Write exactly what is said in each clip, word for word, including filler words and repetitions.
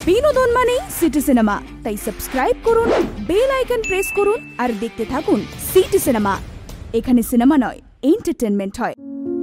বিনোদন মানেই city cinema, তাই সাবস্ক্রাইব করুন, বেল আইকন প্রেস করুন আর দেখতে থাকুন সিটি সিনেমা। এখানে সিনেমা নয়, এন্টারটেনমেন্ট হয়।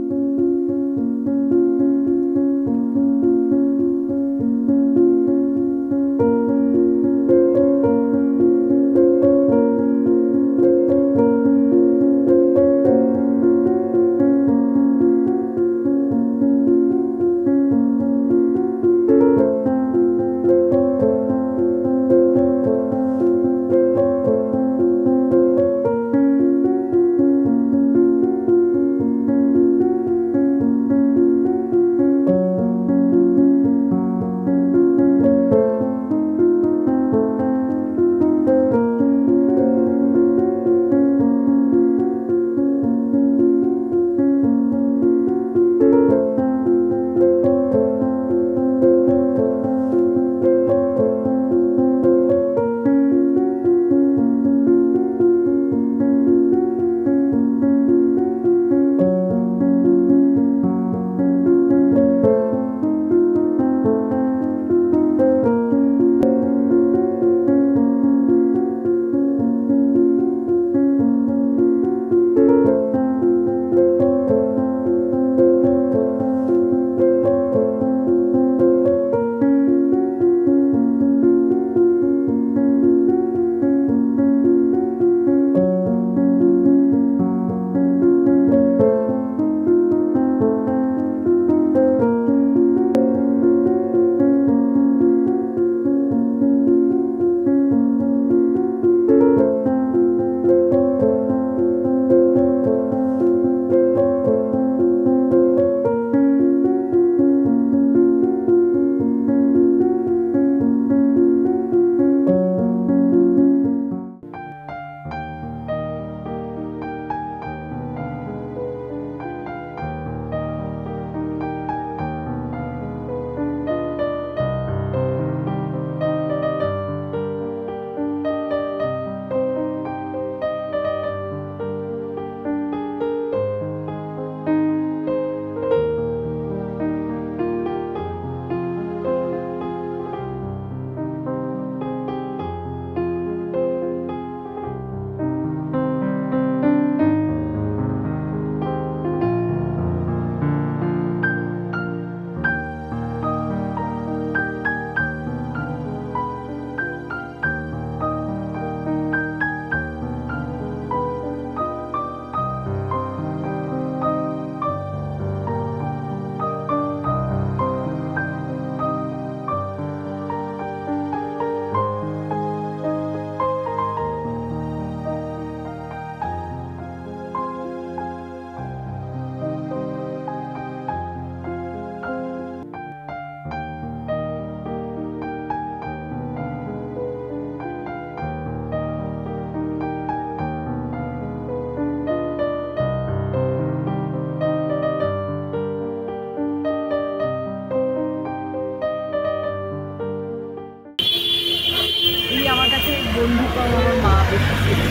আমার কাছে বন্ধু কম, আমার মা বেশি ছিল।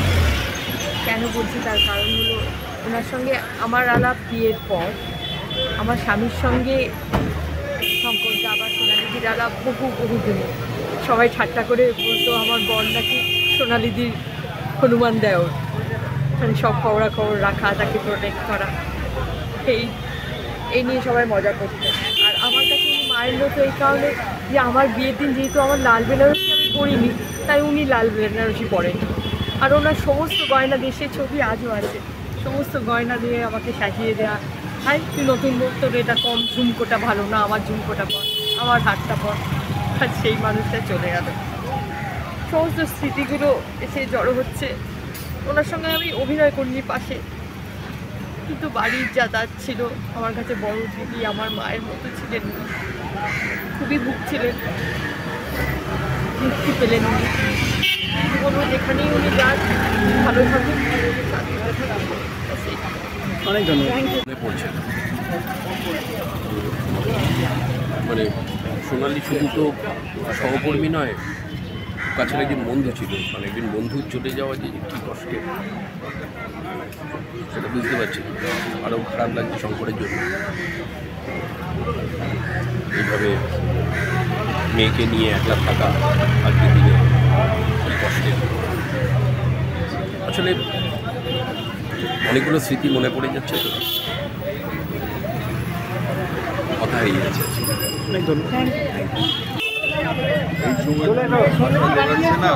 কেন বলছি তার কারণ হলো, ওনার সঙ্গে আমার আলাপ বিয়ের পর আমার স্বামীর সঙ্গে শঙ্করদা বা সোনালিদির আলাপ বহু বহু দিনে। সবাই ঠাট্টা করে বলতো আমার বর নাকি সোনালিদির হনুমান দেওর, মানে সব খবরা খবর রাখা, তাকে প্রোটেক্ট করা, এই এই নিয়ে সবাই মজা করতো। আর আমার কাছে উনি মায়ের মতো এই কারণে যে আমার বিয়ের দিন যেহেতু আমার লাল বেনারসি আমি পরিনি, তাই উনি লাল বেনারসি পরেন। আর ওনার সমস্ত গয়না, দেশের ছবি আজও আছে, সমস্ত গয়না দিয়ে আমাকে সাজিয়ে দেওয়া। আর তুই নতুন বউ, তোর এটা কম, ঝুমকোটা ভালো না, আমার ঝুমকোটা পর, আমার হাতটা পর। আর সেই মানুষটা চলে গেল। সমস্ত স্মৃতিগুলো এসে জড়ো হচ্ছে। ওনার সঙ্গে আমি অভিনয় করিনি পাশে, কিন্তু বাড়ির যাতায়াত ছিল। আমার কাছে বড় দিদি আমার মায়ের মতো ছিলেন, খুবই ভুগছিলেন, মুক্তি পেলেন উনি। বলবো যেখানেই উনি যান ভালো থাকুন, অনেক ধন্যবাদ। মানে সোনালি শুধু তো সহকর্মী নয়, কাছের একজন বন্ধু ছিল। মানে একজন বন্ধুর চলে যাওয়া যে কী কষ্টের, সেটা বুঝতে পারছি। আরও খারাপ লাগছে শঙ্করের জন্য। এইভাবে মেয়েকে নিয়ে একলা থাকা আজকের দিনে কষ্টের। আসলে অনেকগুলো স্মৃতি মনে পড়ে যাচ্ছে, তো কথা হারিয়ে যাচ্ছে। অনেক ধন্যবাদ। এই সময় জোগাচ্ছে না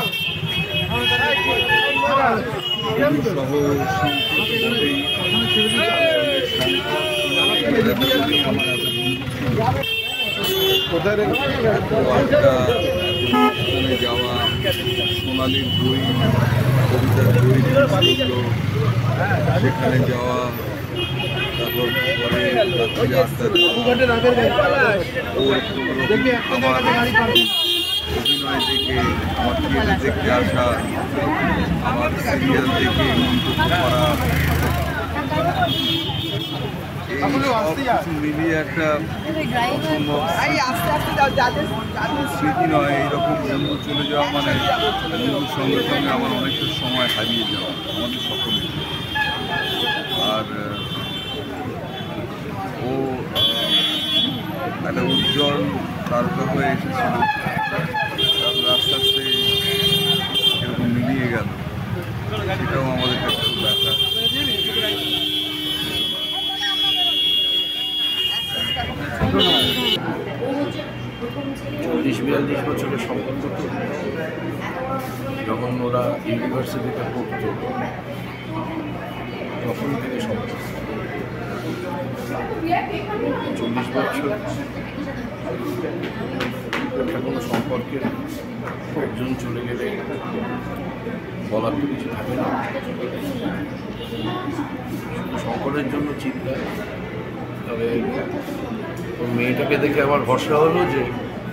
কোথায় যাওয়া, সোনালির বই, কবিতার বই, সেখানে যাওয়া, তারপর পরে রাত্রে আস্তে অভিনয় দেখে, আমার থিয়েটার দেখতে আসা, আমার সিরিয়াল দেখে মন্তব্য করা, মিলিয়ে একটা স্মৃতি নয়। এইরকম বন্ধু চলে যাওয়া মানে বন্ধুর সঙ্গে সঙ্গে আমার অনেকটা সময় হারিয়ে যাওয়া আমাদের সকলের। আর ও একটা উজ্জ্বল তারকা হয়ে এসেছিল, তারপর আস্তে আস্তে এরকম মিলিয়ে গেল, সেটাও আমাদের কাছে খুব ব্যাপার। চল্লিশ বিয়াল্লিশ বছরের সম্পর্ক তো, যখন ওরা ইউনিভার্সিটিতে পড়তো তখন থেকে সম্পর্ক। চল্লিশ বছর একটা কোনো সম্পর্কের একজন চলে গেলে বলার তো কিছু থাকে না। শঙ্করের জন্য চিন্তা, তবে ওর মেয়েটাকে দেখে আমার ভরসা হলো যে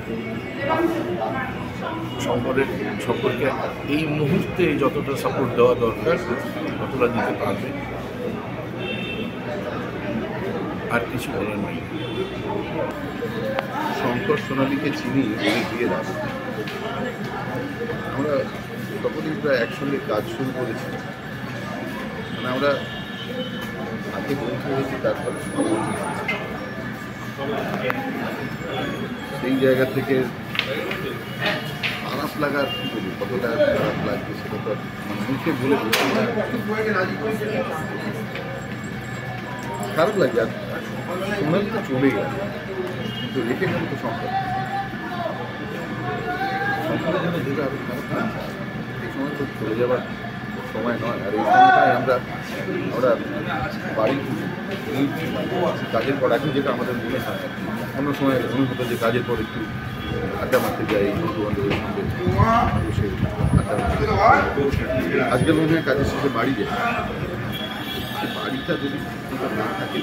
শঙ্করের সম্পর্কে এই মুহূর্তে যতটা সাপোর্ট দেওয়া দরকার ততটা দিতে পারবে, আর কিছু বলার নেই। শঙ্কর সোনালীকে চিনি বলে দিয়ে দাও। আমরা তখনই প্রায় একসঙ্গে কাজ শুরু করেছি, মানে আমরা আগে বন্ধু হয়েছি, তারপরে সেই জায়গা থেকে খারাপ লাগার কি বলি, কতটা খারাপ লাগছে সেটা তো মানে মুখে বলে বলছি না। খারাপ লাগে, আর সোনালি তো চলে গেল, কিন্তু রেখে গেল তো সম্পর্ক। সম্পর্কের জন্য যেটা আরো খারাপ লাগছে, এই সময় তো চলে যাবার সময় নয়। আর এই সময়টায় আমরা আমরা বাড়ির কাজের পর এখন যেটা আমাদের মনে হয়, অন্য সময় মনে হতো যে কাজের পর একটু আড্ডা মারতে যাই বন্ধু বান্ধবের সঙ্গে বসে আড্ডা মারতে। আজকাল মনে হয় কাজের শেষে বাড়ি যায়, বাড়িটা যদি না থাকে।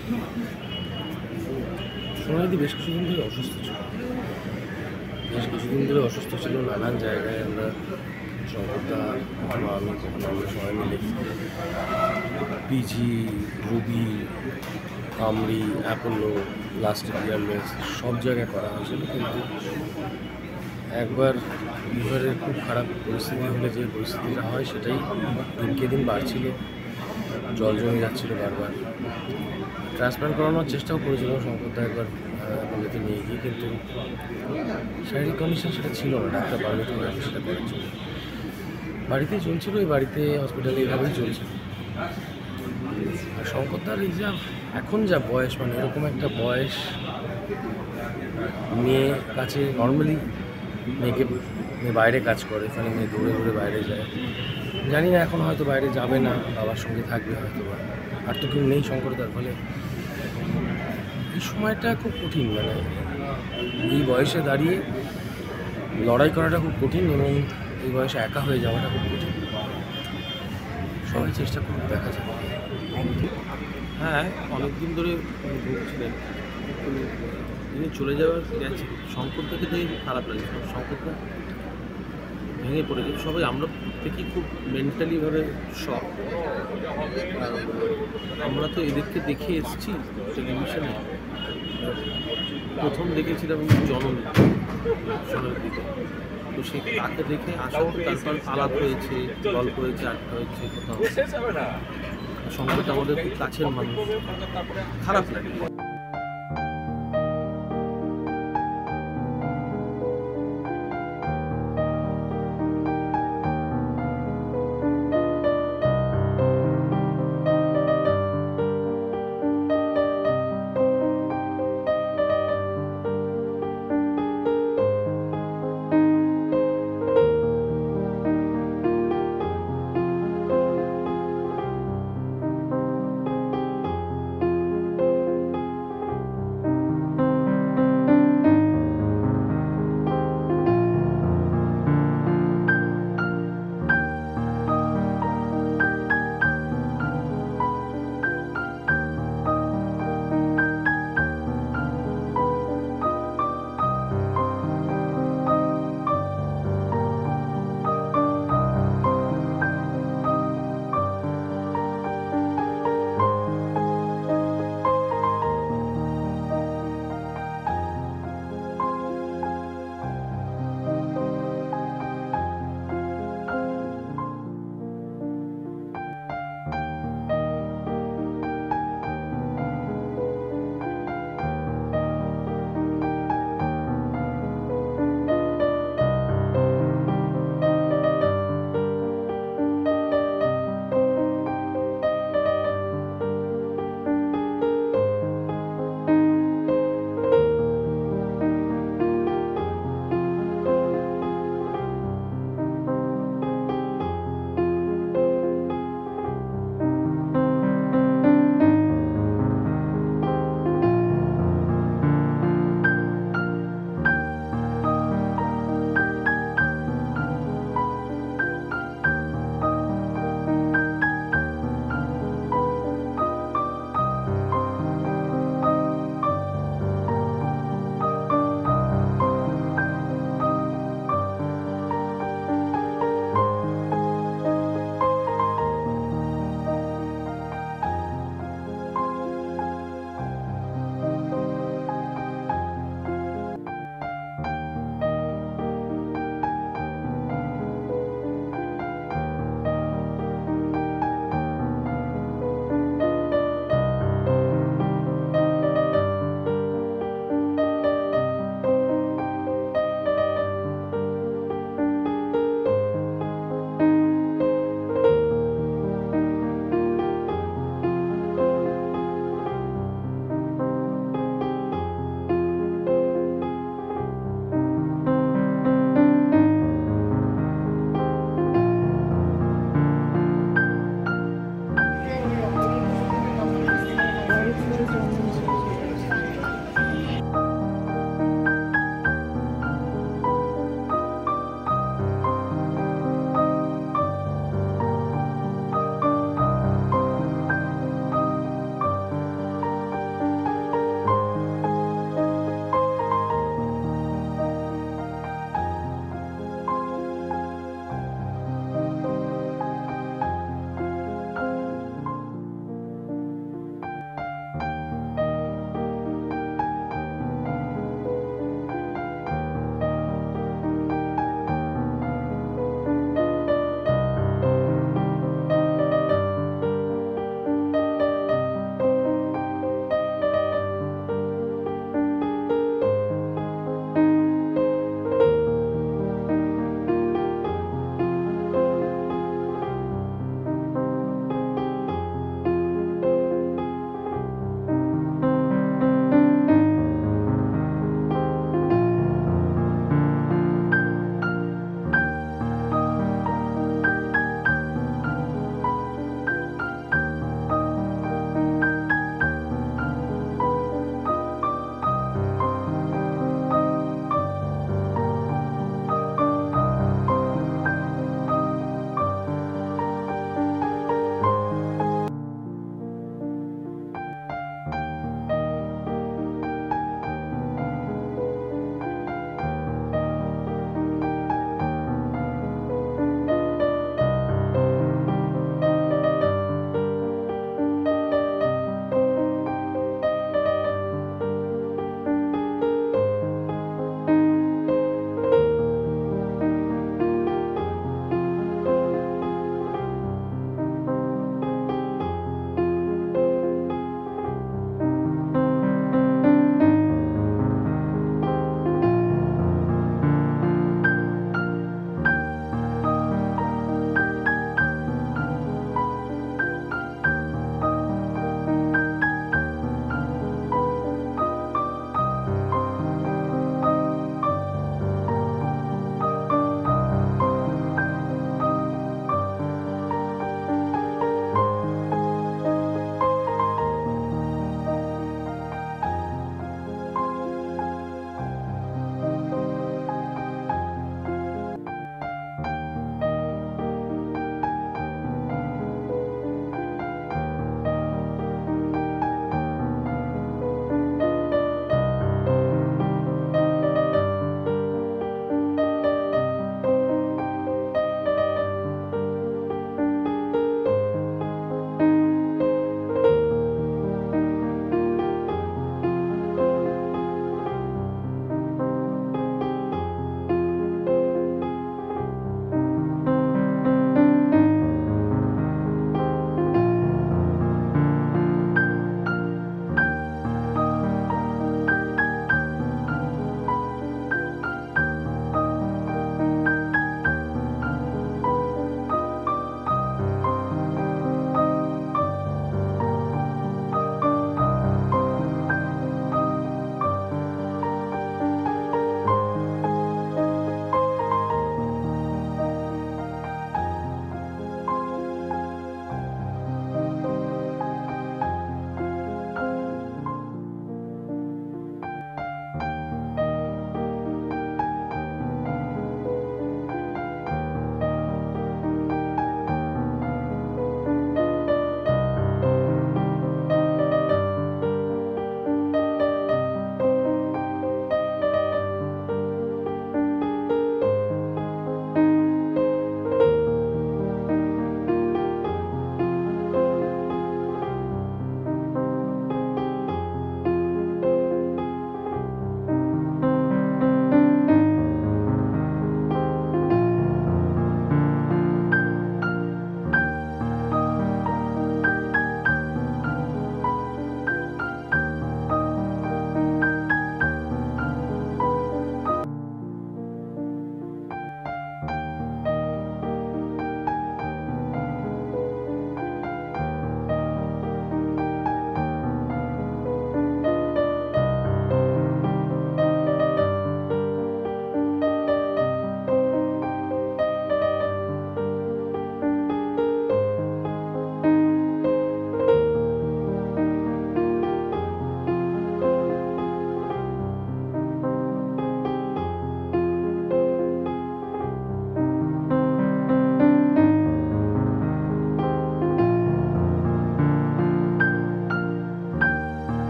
সোনালি বেশ কিছুদিন ধরে অসুস্থ ছিল, বেশ কিছুদিন ধরে অসুস্থ ছিল নানান জায়গায়। আমরা শঙ্করদা বা আমি কখনো আমরা সবাই মিলে PG, Ruby, AMRI, Apollo, last ইয়ারলেস সব জায়গায় করা হয়েছিল, কিন্তু একবার লিভারের খুব খারাপ পরিস্থিতি হলে যে পরিস্থিতিটা হয় সেটাই দিনকে দিন বাড়ছিল, জল জমে যাচ্ছিল বারবার। ট্রান্সপ্লান্ট করানোর চেষ্টাও করেছিলাম শঙ্করদা একবার অ্যাপোলোতে নিয়ে গিয়ে, কিন্তু শারীরিক কন্ডিশন সেটা ছিল না, ডাক্তার পারমিশন রাখে সেটা করার জন্য। বাড়িতেই চলছিল, এই বাড়িতে হসপিটালে এইভাবেই চলছিল। আর শঙ্করদার এই যা এখন যা বয়স, মানে এরকম একটা বয়স, মেয়ে কাছে নর্মালি মেয়েকে মেয়ে বাইরে কাজ করে, এখানে মেয়ে দৌড়ে দৌড়ে বাইরে যায়। জানি না এখন হয়তো বাইরে যাবে না, বাবার সঙ্গে থাকবে হয়তো, বা আর তো কেউ নেই শঙ্করদার। ফলে এই সময়টা খুব কঠিন, মানে এই বয়সে দাঁড়িয়ে লড়াই করাটা খুব কঠিন, এবং এই বয়সে একা হয়ে যাওয়াটা খুব কঠিন। সবাই চেষ্টা করুন, দেখা যাবে। হ্যাঁ, অনেকদিন ধরে ভুগছিলেন, তিনি চলে যাওয়ার গেছে। শঙ্করদাকে দেখে খুব খারাপ লাগে, শঙ্করদা ভেঙে পড়ে গেছে। সবাই আমরা প্রত্যেকেই খুব মেন্টালিভাবে শক। আমরা তো এদেরকে দেখে এসেছি টেলিভিশনে, প্রথম দেখেছিলাম জননী সোনার দিকে, তো সে তাকে দেখে আসলে তারপর আলাপ হয়েছে, গল্প হয়েছে, আড্ডা হয়েছে, কোথাও। শঙ্করদা আমাদের খুব কাছের মানুষ, খারাপ লাগে।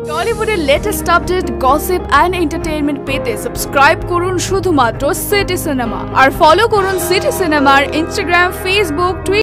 টলিউডের latest update, gossip and entertainment পেতে সাবস্ক্রাইব করুন শুধুমাত্র সিটি সিনেমা আর ফলো করুন সিটি সিনেমার ইনস্টাগ্রাম, ফেসবুক, টুইটার